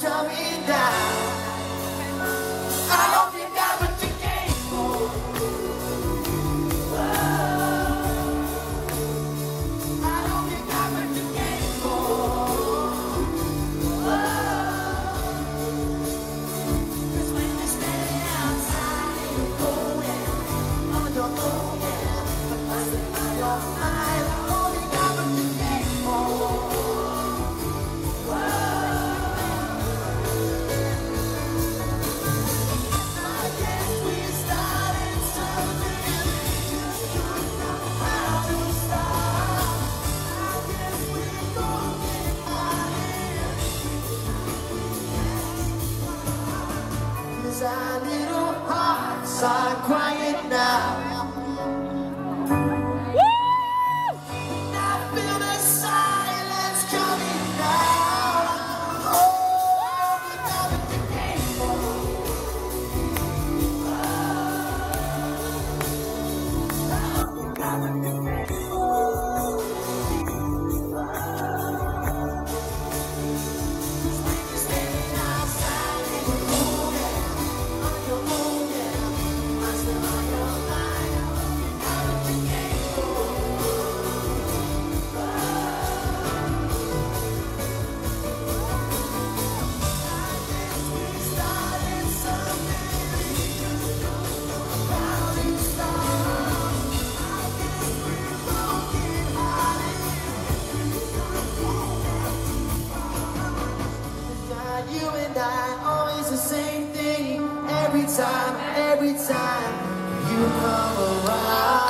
coming down. I hope you got what you came for. I hope you got what you came for. 'Cause when you're standing outside and you're going on your own, I'm passing by your mind. I hope you got what you came for. Our little hearts are quiet now. I feel the silence coming down. Oh, you got what you came for. Oh, you got what you came for. When you're standing outside and you're moving on your own, yeah, I'm still on your mind. You got what you came for. We started something, crowding stars. I guess we're broken hearted. God, you and I, always the same thing. Every time you come around.